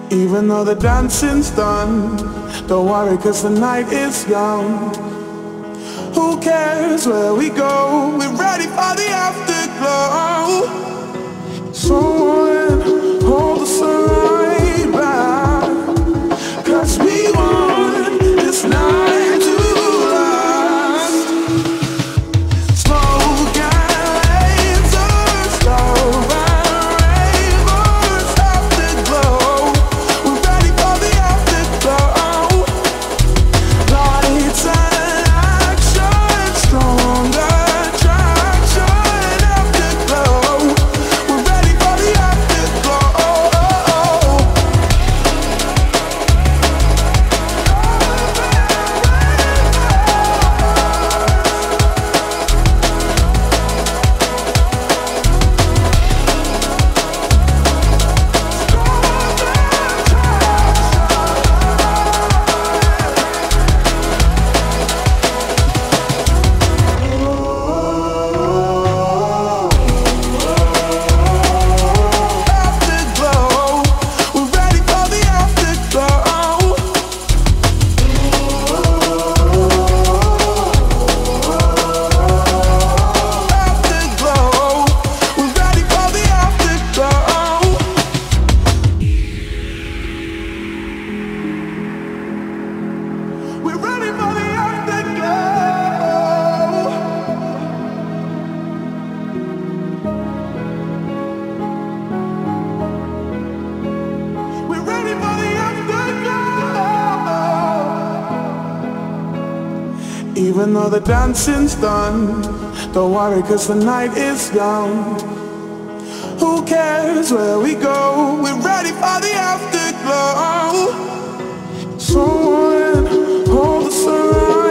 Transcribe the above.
Even though the dancing's done, don't worry 'cause the night is young. Who cares where we go? We're ready for the afterglow. Someone hold us right back, 'cause we want this night to last. Smoke and lasers, love and ravers, afterglow. We're ready for the afterglow. Lights and action, strong attraction, afterglow. We're ready for the afterglow. Even though the dancing's done, don't worry 'cause the night is young. Who cares where we go? We're ready for the afterglow. Someone hold us around.